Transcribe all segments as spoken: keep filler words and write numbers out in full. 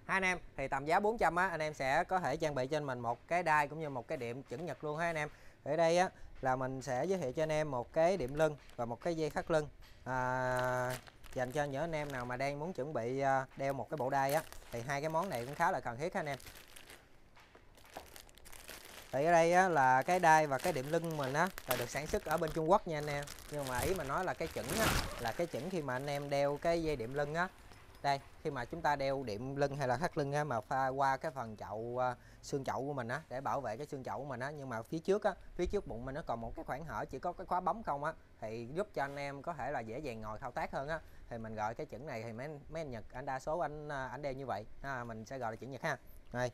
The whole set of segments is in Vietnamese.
hai anh em. Thì tầm giá bốn trăm á, anh em sẽ có thể trang bị cho mình một cái đai cũng như một cái đệm chuẩn nhật luôn ha anh em. Ở đây á là mình sẽ giới thiệu cho anh em một cái đệm lưng và một cái dây thắt lưng à, dành cho những anh em nào mà đang muốn chuẩn bị đeo một cái bộ đai á, thì hai cái món này cũng khá là cần thiết ha anh em. Thì ở đây á, là cái đai và cái đệm lưng mình á là được sản xuất ở bên Trung Quốc nha anh em. Nhưng mà ý mà nói là cái chuẩn á, là cái chuẩn khi mà anh em đeo cái dây đệm lưng á. Đây, khi mà chúng ta đeo đệm lưng hay là thắt lưng á, mà pha qua cái phần chậu uh, xương chậu của mình á, để bảo vệ cái xương chậu của mình á, nhưng mà phía trước á, phía trước bụng mình nó còn một cái khoảng hở chỉ có cái khóa bấm không á, thì giúp cho anh em có thể là dễ dàng ngồi thao tác hơn á. Thì mình gọi cái chuẩn này thì mấy mấy anh Nhật anh đa số anh anh đeo như vậy ha, mình sẽ gọi là chuẩn Nhật ha. Đây.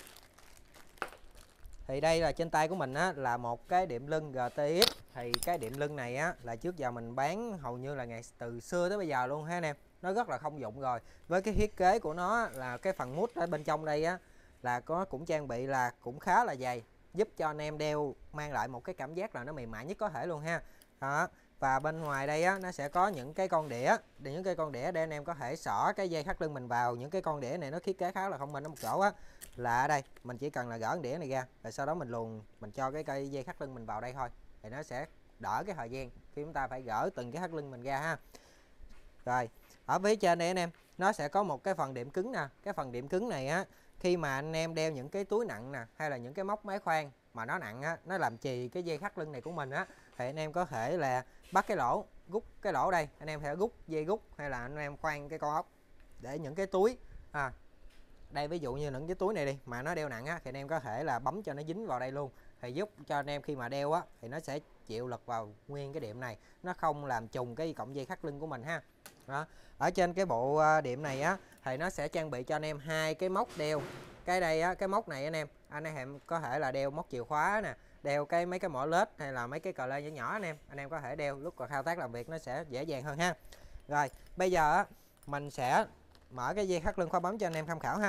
Thì đây là trên tay của mình á là một cái đệm lưng giê tê ích. Thì cái đệm lưng này á là trước giờ mình bán hầu như là ngày từ xưa tới bây giờ luôn ha anh em. Nó rất là thông dụng rồi. Với cái thiết kế của nó là cái phần mút ở bên trong đây á là có cũng trang bị là cũng khá là dày, giúp cho anh em đeo mang lại một cái cảm giác là nó mềm mại nhất có thể luôn ha. Đó. Và bên ngoài đây á nó sẽ có những cái con đĩa, để những cái con đĩa để anh em có thể xỏ cái dây thắt lưng mình vào. Những cái con đĩa này nó thiết kế khá là thông minh ở một chỗ á, là ở đây mình chỉ cần là gỡ con đĩa này ra, rồi sau đó mình luồn mình cho cái cây dây thắt lưng mình vào đây thôi, thì nó sẽ đỡ cái thời gian khi chúng ta phải gỡ từng cái thắt lưng mình ra ha. Rồi ở phía trên đây anh em, nó sẽ có một cái phần đệm cứng nè. Cái phần đệm cứng này á, khi mà anh em đeo những cái túi nặng nè, hay là những cái móc máy khoan mà nó nặng á, nó làm chì cái dây thắt lưng này của mình á, thì anh em có thể là bắt cái lỗ, rút cái lỗ đây, anh em sẽ rút dây rút, hay là anh em khoan cái con ốc để những cái túi à, đây ví dụ như những cái túi này đi mà nó đeo nặng á, thì anh em có thể là bấm cho nó dính vào đây luôn, thì giúp cho anh em khi mà đeo á thì nó sẽ chịu lực vào nguyên cái đệm này, nó không làm trùng cái cọng dây thắt lưng của mình ha. Đó. Ở trên cái bộ đệm này á thì nó sẽ trang bị cho anh em hai cái móc đeo. Cái đây á, cái móc này anh em anh em có thể là đeo móc chìa khóa nè, đeo cái mấy cái mỏ lết hay là mấy cái cờ lê nhỏ nhỏ anh em anh em có thể đeo, lúc mà thao tác làm việc nó sẽ dễ dàng hơn ha. Rồi bây giờ á mình sẽ mở cái dây thắt lưng khóa bấm cho anh em tham khảo ha.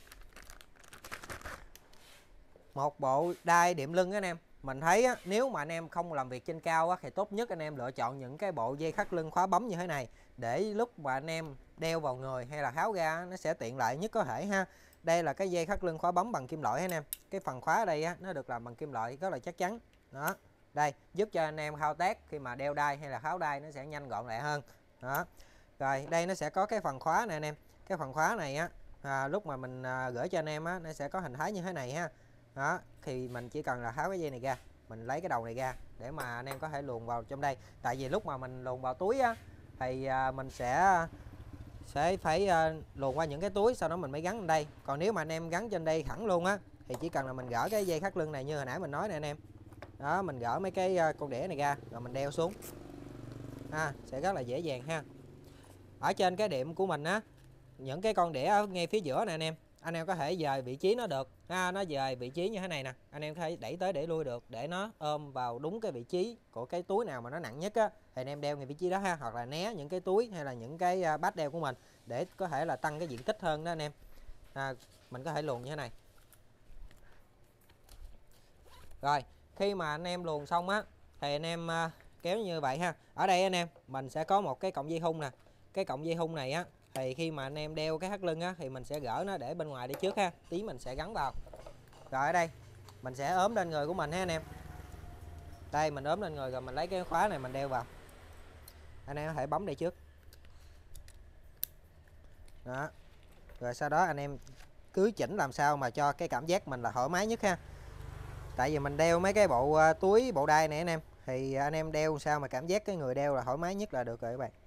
Một bộ đai đệm lưng anh em, mình thấy á, nếu mà anh em không làm việc trên cao á, thì tốt nhất anh em lựa chọn những cái bộ dây thắt lưng khóa bấm như thế này, để lúc mà anh em đeo vào người hay là tháo ra nó sẽ tiện lợi nhất có thể ha. Đây là cái dây thắt lưng khóa bấm bằng kim loại anh em. Cái phần khóa ở đây á, nó được làm bằng kim loại rất là chắc chắn. Đó. Đây giúp cho anh em thao tác khi mà đeo đai hay là tháo đai nó sẽ nhanh gọn lẹ hơn. Đó. Rồi đây nó sẽ có cái phần khóa này anh em. Cái phần khóa này á à, lúc mà mình à, gửi cho anh em á, nó sẽ có hình thái như thế này ha. Đó, thì mình chỉ cần là tháo cái dây này ra, mình lấy cái đầu này ra để mà anh em có thể luồn vào trong đây. Tại vì lúc mà mình luồn vào túi á thì à, mình sẽ sẽ phải à, luồn qua những cái túi, sau đó mình mới gắn lên đây. Còn nếu mà anh em gắn trên đây thẳng luôn á thì chỉ cần là mình gỡ cái dây thắt lưng này như hồi nãy mình nói nè anh em. Đó, mình gỡ mấy cái à, con đĩa này ra rồi mình đeo xuống ha, sẽ rất là dễ dàng ha. Ở trên cái đệm của mình á, những cái con đĩa ở ngay phía giữa nè anh em, anh em có thể dời vị trí nó được ha, nó dời vị trí như thế này nè, anh em có thể đẩy tới để lui được để nó ôm vào đúng cái vị trí của cái túi nào mà nó nặng nhất á, thì anh em đeo ngay vị trí đó ha, hoặc là né những cái túi hay là những cái bát đeo của mình để có thể là tăng cái diện tích hơn đó anh em. À, mình có thể luồn như thế này. Rồi khi mà anh em luồn xong á thì anh em kéo như vậy ha. Ở đây anh em mình sẽ có một cái cọng dây thun nè. Cái cọng dây thun này á thì khi mà anh em đeo cái thắt lưng á thì mình sẽ gỡ nó để bên ngoài đi trước ha, tí mình sẽ gắn vào. Rồi ở đây mình sẽ ốm lên người của mình ha anh em. Đây mình ốm lên người rồi mình lấy cái khóa này mình đeo vào. Anh em có thể bấm đây trước. Đó. Rồi sau đó anh em cứ chỉnh làm sao mà cho cái cảm giác mình là thoải mái nhất ha. Tại vì mình đeo mấy cái bộ uh, túi bộ đai này anh em, thì anh em đeo sao mà cảm giác cái người đeo là thoải mái nhất là được rồi các bạn.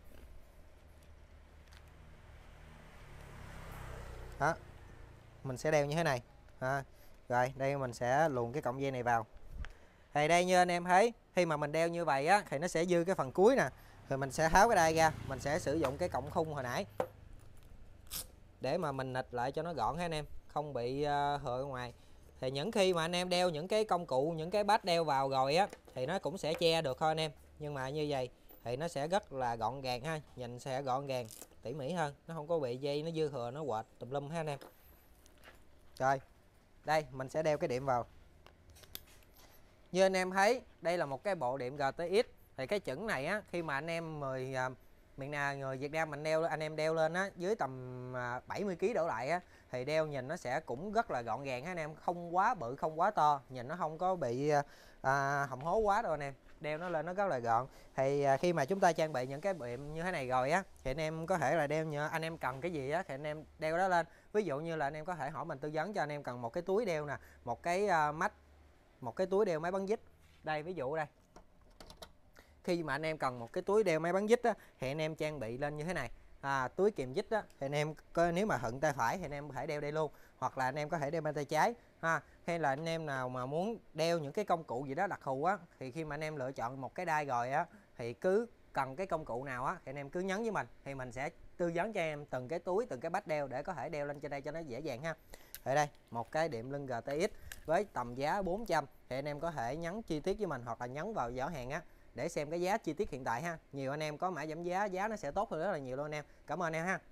Đó, mình sẽ đeo như thế này à. Rồi đây mình sẽ luồn cái cọng dây này vào. Thì đây như anh em thấy, khi mà mình đeo như vậy á thì nó sẽ dư cái phần cuối nè, rồi mình sẽ tháo cái đai ra, mình sẽ sử dụng cái cọng khung hồi nãy để mà mình nịch lại cho nó gọn ha anh em, không bị uh, hở ngoài. Thì những khi mà anh em đeo những cái công cụ, những cái bát đeo vào rồi á thì nó cũng sẽ che được thôi anh em, nhưng mà như vậy thì nó sẽ rất là gọn gàng ha, nhìn sẽ gọn gàng tỉ mỉ hơn, nó không có bị dây nó dư thừa nó quệt tùm lum ha anh em. Rồi đây mình sẽ đeo cái đệm vào. Như anh em thấy đây là một cái bộ đệm giê tê ích. Thì cái chuẩn này á, khi mà anh em mười miền nào người Việt Nam mình đeo, anh em đeo lên á dưới tầm bảy mươi ki lô gam đổ lại á thì đeo nhìn nó sẽ cũng rất là gọn gàng anh em, không quá bự không quá to, nhìn nó không có bị à, hồng hố quá đâu anh em, đeo nó lên nó rất là gọn. Thì à, khi mà chúng ta trang bị những cái biệm như thế này rồi á thì anh em có thể là đeo như anh em cần cái gì á thì anh em đeo đó lên. Ví dụ như là anh em có thể hỏi mình tư vấn cho anh em cần một cái túi đeo nè, một cái uh, mắt, một cái túi đeo máy bắn dít. Đây ví dụ đây, khi mà anh em cần một cái túi đeo máy bắn dít á thì anh em trang bị lên như thế này. À, túi kìm dít á thì anh em có, nếu mà hận tay phải thì anh em có thể đeo đây luôn, hoặc là anh em có thể đeo bên tay trái ha. Hay là anh em nào mà muốn đeo những cái công cụ gì đó đặc thù á thì khi mà anh em lựa chọn một cái đai rồi á thì cứ cần cái công cụ nào á thì anh em cứ nhấn với mình thì mình sẽ tư vấn cho em từng cái túi, từng cái bách đeo để có thể đeo lên trên đây cho nó dễ dàng ha. Ở đây một cái đệm lưng giê tê ích với tầm giá bốn trăm thì anh em có thể nhấn chi tiết với mình hoặc là nhấn vào giỏ hàng á để xem cái giá chi tiết hiện tại ha. Nhiều anh em có mã giảm giá, giá nó sẽ tốt hơn rất là nhiều luôn anh em. Cảm ơn anh em ha.